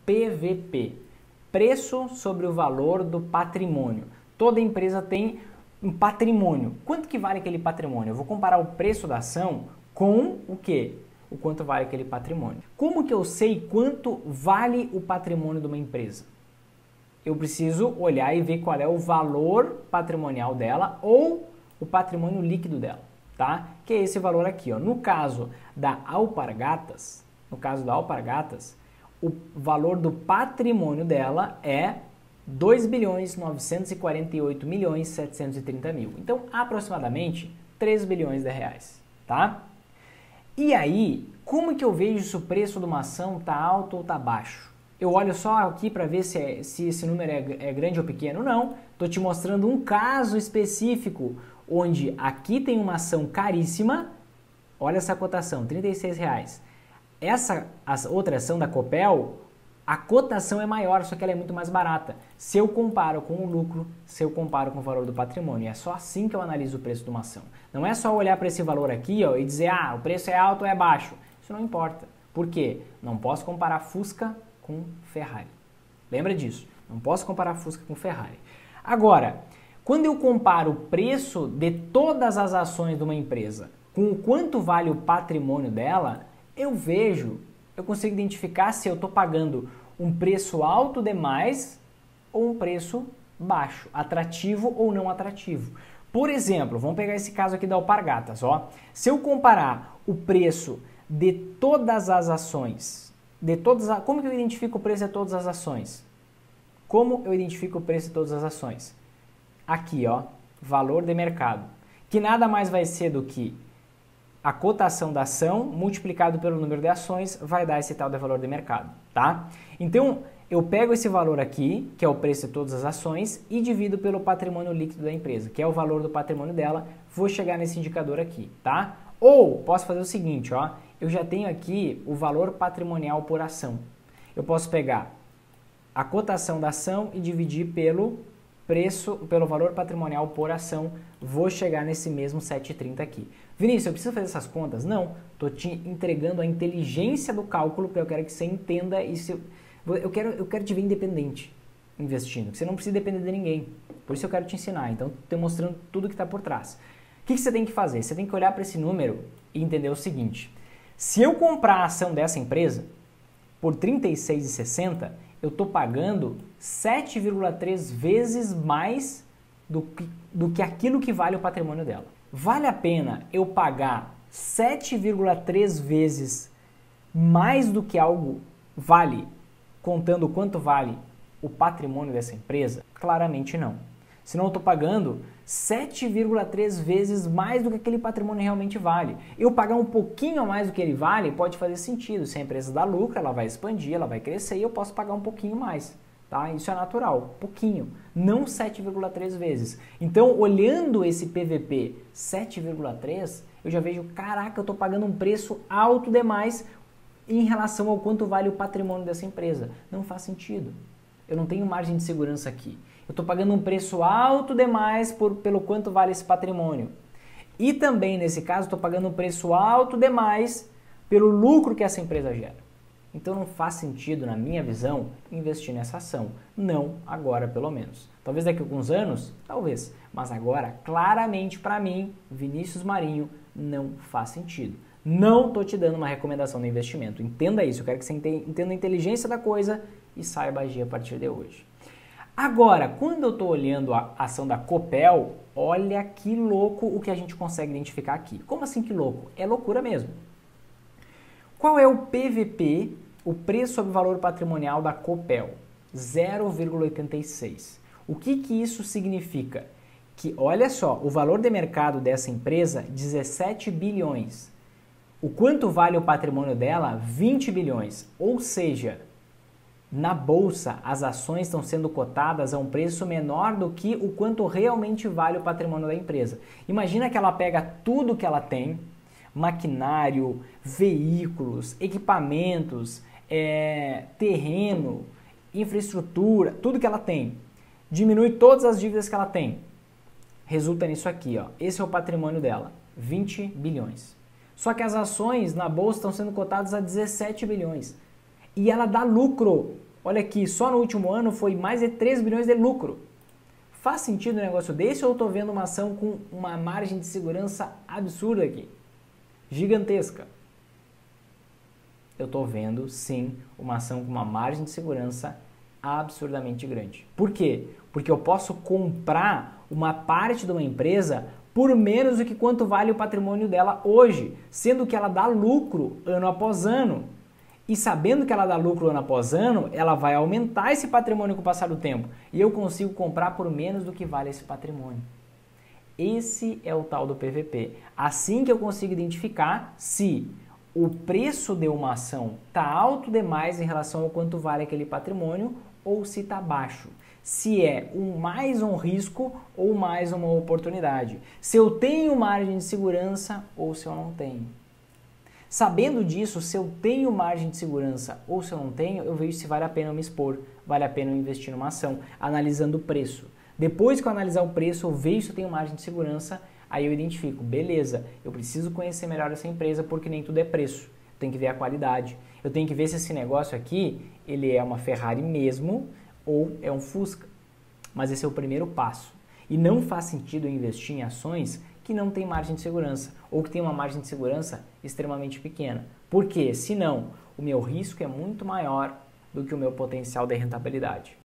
PVP, preço sobre o valor do patrimônio. Toda empresa tem um patrimônio. Quanto que vale aquele patrimônio? Eu vou comparar o preço da ação com o quê? O quanto vale aquele patrimônio. Como que eu sei quanto vale o patrimônio de uma empresa? Eu preciso olhar e ver qual é o valor patrimonial dela ou o patrimônio líquido dela, tá? Que é esse valor aqui, ó. No caso da Alpargatas, o valor do patrimônio dela é 2.948.730.000. Então, aproximadamente 3 bilhões de reais, tá? E aí, como que eu vejo se o preço de uma ação tá alto ou tá baixo? Eu olho só aqui para ver se esse número é grande ou pequeno. Não, estou te mostrando um caso específico, onde aqui tem uma ação caríssima, olha essa cotação, R$ 36,00. A outra ação da Copel, a cotação é maior, só que ela é muito mais barata. Se eu comparo com o lucro, se eu comparo com o valor do patrimônio, é só assim que eu analiso o preço de uma ação. Não é só olhar para esse valor aqui, ó, e dizer, o preço é alto ou é baixo. Isso não importa. Por quê? Não posso comparar Fusca com Ferrari. Lembra disso? Não posso comparar Fusca com Ferrari. Agora, quando eu comparo o preço de todas as ações de uma empresa com o quanto vale o patrimônio dela, eu consigo identificar se eu estou pagando um preço alto demais ou um preço baixo, atrativo ou não atrativo. Por exemplo, vamos pegar esse caso aqui da Alpargatas, ó. Se eu comparar o preço de todas as ações, como que eu identifico o preço de todas as ações? Como eu identifico o preço de todas as ações? Aqui, ó, valor de mercado, que nada mais vai ser do que a cotação da ação multiplicado pelo número de ações vai dar esse tal de valor de mercado, tá? Então, eu pego esse valor aqui, que é o preço de todas as ações, e divido pelo patrimônio líquido da empresa, que é o valor do patrimônio dela, vou chegar nesse indicador aqui, tá? Ou, posso fazer o seguinte, ó, eu já tenho aqui o valor patrimonial por ação. Eu posso pegar a cotação da ação e dividir pelo valor patrimonial por ação, vou chegar nesse mesmo 7,30 aqui. Vinícius, eu preciso fazer essas contas? Não, estou te entregando a inteligência do cálculo, porque eu quero que você entenda isso. Eu quero te ver independente investindo, que você não precisa depender de ninguém. Por isso eu quero te ensinar, então estou mostrando tudo que está por trás. O que você tem que fazer? Você tem que olhar para esse número e entender o seguinte. Se eu comprar a ação dessa empresa por R$ 36,60, eu estou pagando 7,3 vezes mais do que aquilo que vale o patrimônio dela. Vale a pena eu pagar 7,3 vezes mais do que algo vale, contando quanto vale o patrimônio dessa empresa? Claramente não. Senão eu estou pagando 7,3 vezes mais do que aquele patrimônio realmente vale. Eu pagar um pouquinho a mais do que ele vale pode fazer sentido. Se a empresa dá lucro, ela vai expandir, ela vai crescer e eu posso pagar um pouquinho mais. Tá? Isso é natural, pouquinho, não 7,3 vezes. Então, olhando esse PVP 7,3, eu já vejo, caraca, eu estou pagando um preço alto demais em relação ao quanto vale o patrimônio dessa empresa. Não faz sentido. Eu não tenho margem de segurança aqui. Eu estou pagando um preço alto demais pelo quanto vale esse patrimônio. E também, nesse caso, estou pagando um preço alto demais pelo lucro que essa empresa gera. Então não faz sentido, na minha visão, investir nessa ação. Não agora, pelo menos. Talvez daqui a alguns anos, talvez. Mas agora, claramente para mim, Vinícius Marinho, não faz sentido. Não estou te dando uma recomendação de investimento. Entenda isso. Eu quero que você entenda a inteligência da coisa e saiba agir a partir de hoje. Agora, quando eu estou olhando a ação da Copel, olha que louco o que a gente consegue identificar aqui. Como assim que louco? É loucura mesmo. Qual é o PVP, o preço sobre valor patrimonial da Copel? 0,86. O que isso significa? Que, olha só, o valor de mercado dessa empresa, 17 bilhões. O quanto vale o patrimônio dela? 20 bilhões. Ou seja, na bolsa, as ações estão sendo cotadas a um preço menor do que o quanto realmente vale o patrimônio da empresa. Imagina que ela pega tudo que ela tem, maquinário, veículos, equipamentos, terreno, infraestrutura, tudo que ela tem, diminui todas as dívidas que ela tem. Resulta nisso aqui, ó. Esse é o patrimônio dela, 20 bilhões. Só que as ações na bolsa estão sendo cotadas a 17 bilhões. E ela dá lucro. olha aqui, só no último ano foi mais de 3 bilhões de lucro. Faz sentido um negócio desse ou eu estou vendo uma ação com uma margem de segurança absurda aqui? Gigantesca. Eu estou vendo, sim, uma ação com uma margem de segurança absurdamente grande. Por quê? Porque eu posso comprar uma parte de uma empresa por menos do que quanto vale o patrimônio dela hoje, sendo que ela dá lucro ano após ano. E sabendo que ela dá lucro ano após ano, ela vai aumentar esse patrimônio com o passar do tempo. E eu consigo comprar por menos do que vale esse patrimônio. Esse é o tal do PVP. Assim que eu consigo identificar se o preço de uma ação está alto demais em relação ao quanto vale aquele patrimônio ou se está baixo. Se é mais um risco ou mais uma oportunidade. Se eu tenho margem de segurança ou se eu não tenho. Sabendo disso, se eu tenho margem de segurança ou se eu não tenho, eu vejo se vale a pena eu me expor, vale a pena eu investir numa ação, analisando o preço. Depois que eu analisar o preço, eu vejo se eu tenho margem de segurança, aí eu identifico, beleza, eu preciso conhecer melhor essa empresa porque nem tudo é preço, eu tenho que ver a qualidade, eu tenho que ver se esse negócio aqui, ele é uma Ferrari mesmo ou é um Fusca. Mas esse é o primeiro passo. E não faz sentido eu investir em ações que não tem margem de segurança ou que tem uma margem de segurança extremamente pequena. Por quê? Senão, o meu risco é muito maior do que o meu potencial de rentabilidade.